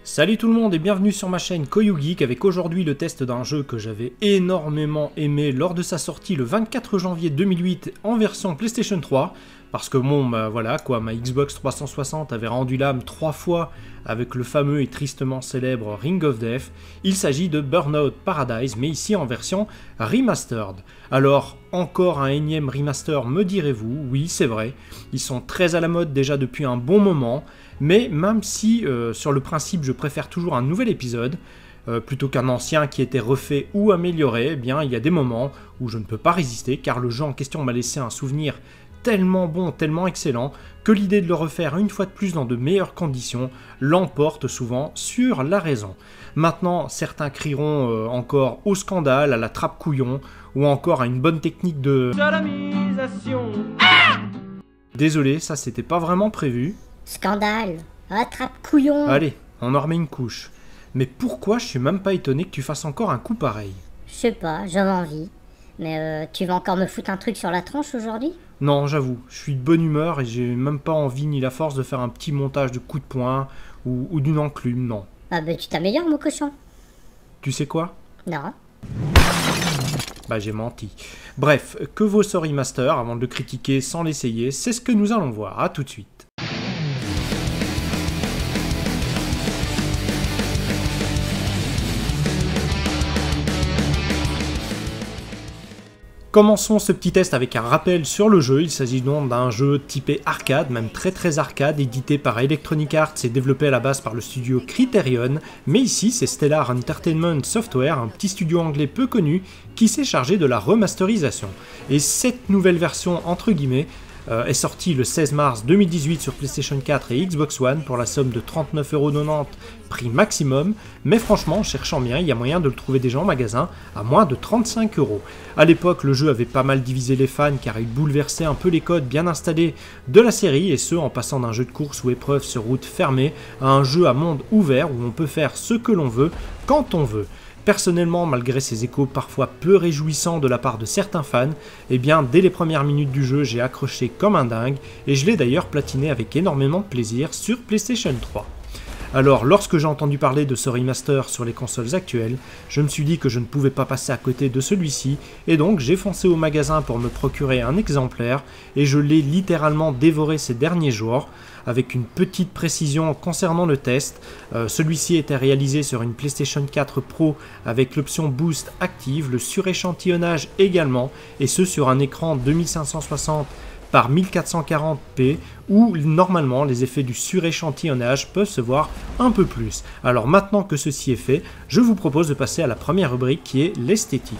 Salut tout le monde et bienvenue sur ma chaîne KoyuGeek avec aujourd'hui le test d'un jeu que j'avais énormément aimé lors de sa sortie le 24 janvier 2008 en version PlayStation 3 parce que bon bah voilà quoi, ma Xbox 360 avait rendu l'âme 3 fois avec le fameux et tristement célèbre Ring of Death. Il s'agit de Burnout Paradise mais ici en version remastered. Alors encore un énième remaster me direz-vous, oui c'est vrai, ils sont très à la mode déjà depuis un bon moment. Mais même si, sur le principe, je préfère toujours un nouvel épisode, plutôt qu'un ancien qui était refait ou amélioré, eh bien, il y a des moments où je ne peux pas résister, car le jeu en question m'a laissé un souvenir tellement bon, tellement excellent, que l'idée de le refaire une fois de plus dans de meilleures conditions l'emporte souvent sur la raison. Maintenant, certains crieront encore au scandale, à la trappe couillon, ou encore à une bonne technique de... Sodomisation. Désolé, ça c'était pas vraiment prévu. Scandale, attrape couillon. Allez, on en remet une couche. Mais pourquoi je suis même pas étonné que tu fasses encore un coup pareil? Je sais pas, j'avais envie. Mais tu vas encore me foutre un truc sur la tronche aujourd'hui? Non, j'avoue, je suis de bonne humeur et j'ai même pas envie ni la force de faire un petit montage de coups de poing ou d'une enclume, non. Ah bah tu t'améliores mon cochon. Tu sais quoi? Non. Bah j'ai menti. Bref, que vaut ce remaster avant de le critiquer sans l'essayer, c'est ce que nous allons voir, à tout de suite. Commençons ce petit test avec un rappel sur le jeu. Il s'agit donc d'un jeu typé arcade, même très arcade, édité par Electronic Arts et développé à la base par le studio Criterion. Mais ici, c'est Stellar Entertainment Software, un petit studio anglais peu connu, qui s'est chargé de la remasterisation. Et cette nouvelle version, entre guillemets, est sortie le 16 mars 2018 sur PlayStation 4 et Xbox One pour la somme de 39,90€ prix maximum, mais franchement en cherchant bien il y a moyen de le trouver déjà en magasin à moins de 35€. A l'époque le jeu avait pas mal divisé les fans car il bouleversait un peu les codes bien installés de la série et ce en passant d'un jeu de course ou épreuve sur route fermée à un jeu à monde ouvert où on peut faire ce que l'on veut quand on veut. Personnellement, malgré ces échos parfois peu réjouissants de la part de certains fans, eh bien dès les premières minutes du jeu j'ai accroché comme un dingue et je l'ai d'ailleurs platiné avec énormément de plaisir sur PlayStation 3. Alors lorsque j'ai entendu parler de ce remaster sur les consoles actuelles, je me suis dit que je ne pouvais pas passer à côté de celui-ci et donc j'ai foncé au magasin pour me procurer un exemplaire et je l'ai littéralement dévoré ces derniers jours. Avec une petite précision concernant le test, celui-ci était réalisé sur une PlayStation 4 Pro avec l'option Boost active, le suréchantillonnage également, et ce sur un écran 2560 par 1440p où normalement les effets du suréchantillonnage peuvent se voir un peu plus. Alors maintenant que ceci est fait, je vous propose de passer à la première rubrique qui est l'esthétique.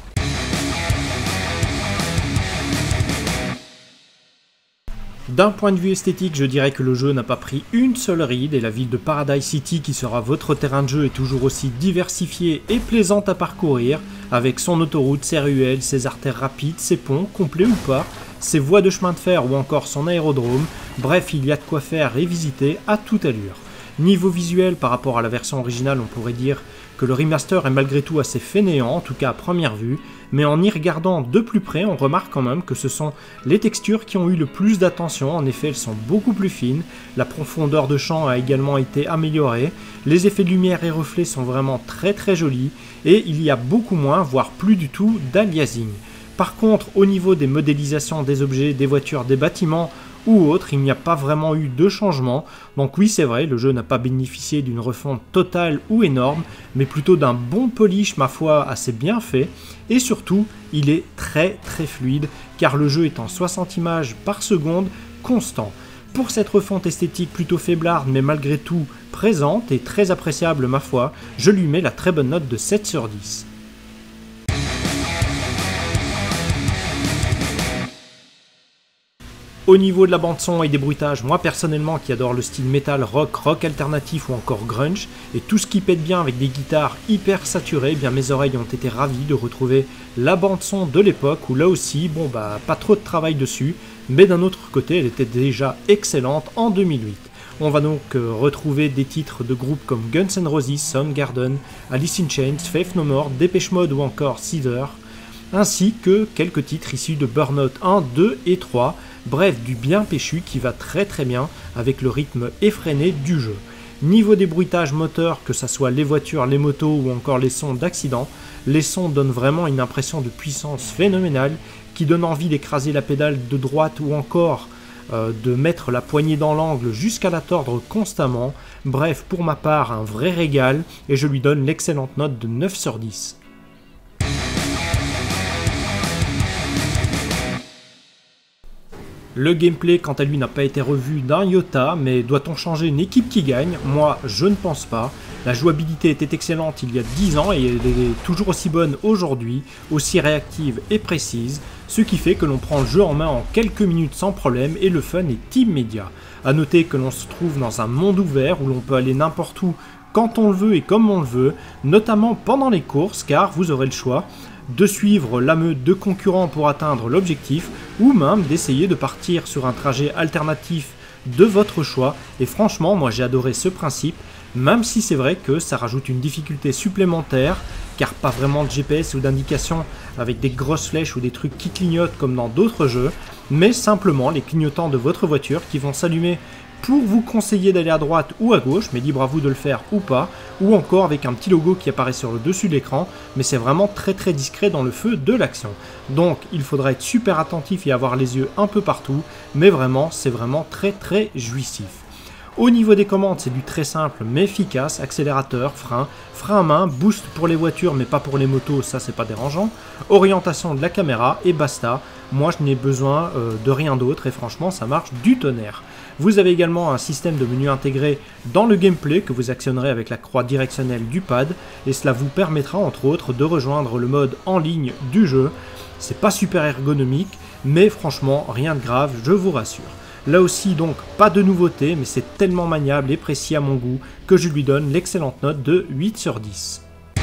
D'un point de vue esthétique, je dirais que le jeu n'a pas pris une seule ride et la ville de Paradise City qui sera votre terrain de jeu est toujours aussi diversifiée et plaisante à parcourir avec son autoroute, ses ruelles, ses artères rapides, ses ponts, complets ou pas, ses voies de chemin de fer ou encore son aérodrome, bref il y a de quoi faire et visiter à toute allure. Niveau visuel par rapport à la version originale on pourrait dire que le remaster est malgré tout assez fainéant, en tout cas à première vue, mais en y regardant de plus près, on remarque quand même que ce sont les textures qui ont eu le plus d'attention, en effet elles sont beaucoup plus fines, la profondeur de champ a également été améliorée, les effets de lumière et reflets sont vraiment très jolis, et il y a beaucoup moins, voire plus du tout, d'aliasing. Par contre, au niveau des modélisations des objets, des voitures, des bâtiments, ou autre, il n'y a pas vraiment eu de changement, donc oui c'est vrai, le jeu n'a pas bénéficié d'une refonte totale ou énorme, mais plutôt d'un bon polish ma foi assez bien fait, et surtout il est très fluide, car le jeu est en 60 images par seconde constant. Pour cette refonte esthétique plutôt faiblarde mais malgré tout présente et très appréciable ma foi, je lui mets la très bonne note de 7 sur 10. Au niveau de la bande son et des bruitages, moi personnellement qui adore le style metal, rock alternatif ou encore grunge, et tout ce qui pète bien avec des guitares hyper saturées, eh bien mes oreilles ont été ravies de retrouver la bande son de l'époque où là aussi, bon bah pas trop de travail dessus, mais d'un autre côté elle était déjà excellente en 2008. On va donc retrouver des titres de groupes comme Guns N' Roses, Soundgarden, Alice in Chains, Faith No More, Depeche Mode ou encore Seether, ainsi que quelques titres issus de Burnout 1, 2 et 3, bref du bien péchu qui va très bien avec le rythme effréné du jeu. Niveau des bruitages moteurs, que ce soit les voitures, les motos ou encore les sons d'accident, les sons donnent vraiment une impression de puissance phénoménale qui donne envie d'écraser la pédale de droite ou encore de mettre la poignée dans l'angle jusqu'à la tordre constamment. Bref, pour ma part, un vrai régal et je lui donne l'excellente note de 9 sur 10. Le gameplay, quant à lui, n'a pas été revu d'un iota, mais doit-on changer une équipe qui gagne? Moi, je ne pense pas. La jouabilité était excellente il y a 10 ans et elle est toujours aussi bonne aujourd'hui, aussi réactive et précise, ce qui fait que l'on prend le jeu en main en quelques minutes sans problème et le fun est immédiat. A noter que l'on se trouve dans un monde ouvert où l'on peut aller n'importe où quand on le veut et comme on le veut, notamment pendant les courses, car vous aurez le choix de suivre la meute de concurrents pour atteindre l'objectif, ou même d'essayer de partir sur un trajet alternatif de votre choix. Et franchement, moi j'ai adoré ce principe, même si c'est vrai que ça rajoute une difficulté supplémentaire, car pas vraiment de GPS ou d'indication avec des grosses flèches ou des trucs qui clignotent comme dans d'autres jeux, mais simplement les clignotants de votre voiture qui vont s'allumer pour vous conseiller d'aller à droite ou à gauche, mais libre à vous de le faire ou pas, ou encore avec un petit logo qui apparaît sur le dessus de l'écran, mais c'est vraiment très discret dans le feu de l'action. Donc il faudra être super attentif et avoir les yeux un peu partout, mais vraiment c'est vraiment très jouissif. Au niveau des commandes, c'est du très simple mais efficace, accélérateur, frein à main, boost pour les voitures mais pas pour les motos, ça c'est pas dérangeant, orientation de la caméra et basta. Moi je n'ai besoin de rien d'autre et franchement ça marche du tonnerre. Vous avez également un système de menu intégré dans le gameplay que vous actionnerez avec la croix directionnelle du pad et cela vous permettra entre autres de rejoindre le mode en ligne du jeu. C'est pas super ergonomique mais franchement rien de grave, je vous rassure. Là aussi donc pas de nouveauté mais c'est tellement maniable et précis à mon goût que je lui donne l'excellente note de 8 sur 10.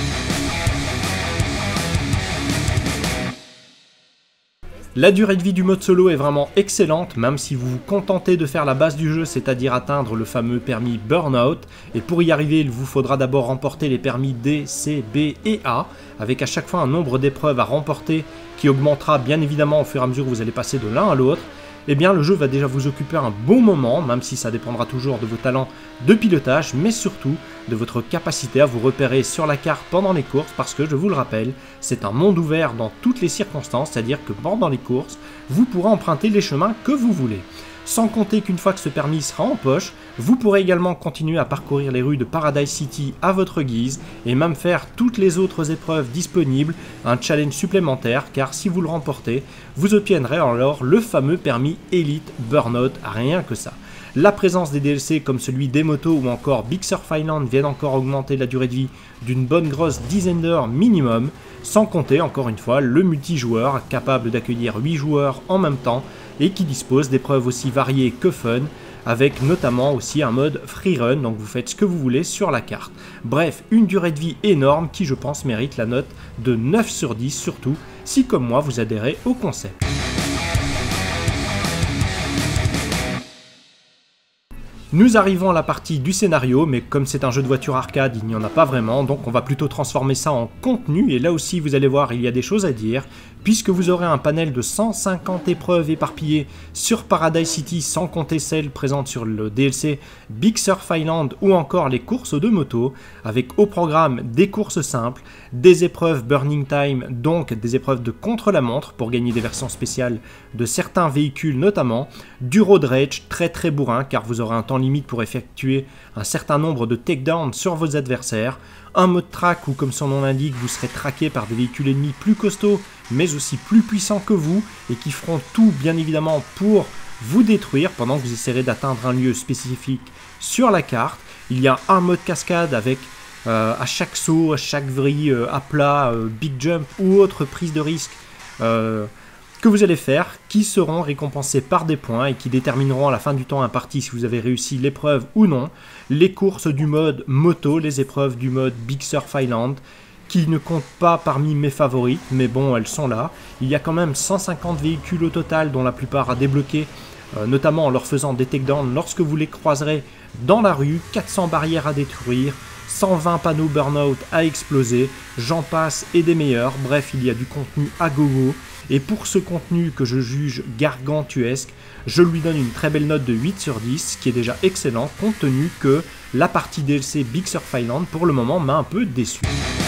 La durée de vie du mode solo est vraiment excellente, même si vous vous contentez de faire la base du jeu, c'est-à-dire atteindre le fameux permis Burnout, et pour y arriver il vous faudra d'abord remporter les permis D, C, B et A, avec à chaque fois un nombre d'épreuves à remporter qui augmentera bien évidemment au fur et à mesure que vous allez passer de l'un à l'autre. Eh bien le jeu va déjà vous occuper un bon moment, même si ça dépendra toujours de vos talents de pilotage, mais surtout de votre capacité à vous repérer sur la carte pendant les courses, parce que je vous le rappelle, c'est un monde ouvert dans toutes les circonstances, c'est-à-dire que pendant les courses, vous pourrez emprunter les chemins que vous voulez. Sans compter qu'une fois que ce permis sera en poche, vous pourrez également continuer à parcourir les rues de Paradise City à votre guise et même faire toutes les autres épreuves disponibles, un challenge supplémentaire car si vous le remportez, vous obtiendrez alors le fameux permis Elite Burnout, rien que ça. La présence des DLC comme celui des motos ou encore Big Sur Island viennent encore augmenter la durée de vie d'une bonne grosse dizaine d'heures minimum, sans compter encore une fois le multijoueur capable d'accueillir 8 joueurs en même temps et qui dispose d'épreuves aussi variées que fun, avec notamment aussi un mode free run, donc vous faites ce que vous voulez sur la carte. Bref, une durée de vie énorme qui je pense mérite la note de 9 sur 10, surtout si comme moi vous adhérez au concept. Nous arrivons à la partie du scénario, mais comme c'est un jeu de voiture arcade, il n'y en a pas vraiment, donc on va plutôt transformer ça en contenu, et là aussi vous allez voir, il y a des choses à dire, puisque vous aurez un panel de 150 épreuves éparpillées sur Paradise City, sans compter celles présentes sur le DLC Big Sur Island ou encore les courses de moto, avec au programme des courses simples, des épreuves Burning Time, donc des épreuves de contre-la-montre pour gagner des versions spéciales de certains véhicules notamment, du road rage très bourrin car vous aurez un temps limite pour effectuer un certain nombre de takedowns sur vos adversaires, un mode track où comme son nom l'indique vous serez traqué par des véhicules ennemis plus costauds mais aussi plus puissants que vous et qui feront tout bien évidemment pour vous détruire pendant que vous essaierez d'atteindre un lieu spécifique sur la carte. Il y a un mode cascade avec à chaque saut, à chaque vrille, à plat, big jump ou autre prise de risque que vous allez faire, qui seront récompensés par des points et qui détermineront à la fin du temps imparti si vous avez réussi l'épreuve ou non. Les courses du mode moto, les épreuves du mode Big Sur Island, qui ne comptent pas parmi mes favorites, mais bon, elles sont là. Il y a quand même 150 véhicules au total, dont la plupart à débloquer, notamment en leur faisant des takedowns lorsque vous les croiserez dans la rue, 400 barrières à détruire, 120 panneaux burnout à exploser, j'en passe et des meilleurs. Bref, il y a du contenu à gogo. Et pour ce contenu que je juge gargantuesque, je lui donne une très belle note de 8 sur 10, ce qui est déjà excellent compte tenu que la partie DLC Big Surf Island pour le moment m'a un peu déçu.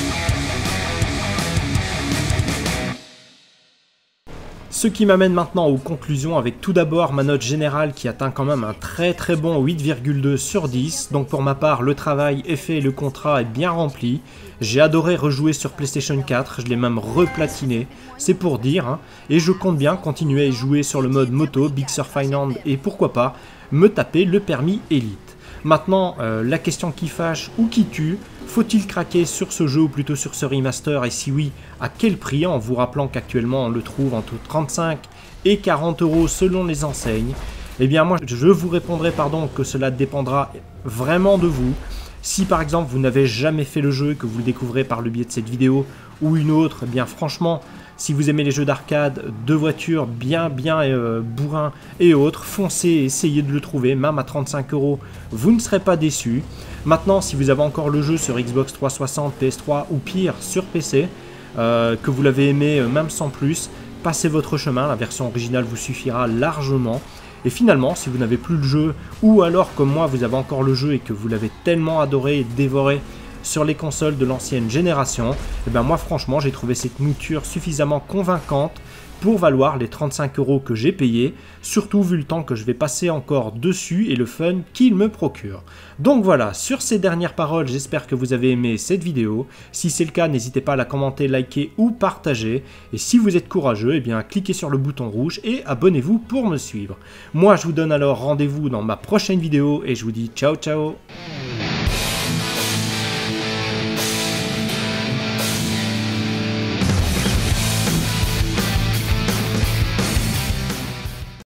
Ce qui m'amène maintenant aux conclusions avec tout d'abord ma note générale qui atteint quand même un très bon 8,2 sur 10. Donc pour ma part, le travail est fait et le contrat est bien rempli. J'ai adoré rejouer sur PlayStation 4, je l'ai même replatiné, c'est pour dire. Hein. Et je compte bien continuer à y jouer sur le mode moto, Big Surf Island et pourquoi pas me taper le permis Elite. Maintenant, la question qui fâche ou qui tue, faut-il craquer sur ce jeu ou plutôt sur ce remaster et si oui, à quel prix? En vous rappelant qu'actuellement on le trouve entre 35 et 40 € selon les enseignes. Eh bien moi je vous répondrai que cela dépendra vraiment de vous. Si par exemple vous n'avez jamais fait le jeu et que vous le découvrez par le biais de cette vidéo ou une autre, eh bien franchement, si vous aimez les jeux d'arcade, de voitures bien bourrins et autres, foncez et essayez de le trouver, même à 35 €, vous ne serez pas déçus. Maintenant, si vous avez encore le jeu sur Xbox 360, PS3 ou pire sur PC, que vous l'avez aimé même sans plus, passez votre chemin, la version originale vous suffira largement. Et finalement, si vous n'avez plus le jeu, ou alors comme moi vous avez encore le jeu et que vous l'avez tellement adoré et dévoré sur les consoles de l'ancienne génération, et bien moi franchement j'ai trouvé cette mouture suffisamment convaincante pour valoir les 35 € que j'ai payés, surtout vu le temps que je vais passer encore dessus et le fun qu'il me procure. Donc voilà, sur ces dernières paroles, j'espère que vous avez aimé cette vidéo. Si c'est le cas, n'hésitez pas à la commenter, liker ou partager. Et si vous êtes courageux, eh bien cliquez sur le bouton rouge et abonnez-vous pour me suivre. Moi, je vous donne alors rendez-vous dans ma prochaine vidéo et je vous dis ciao ciao.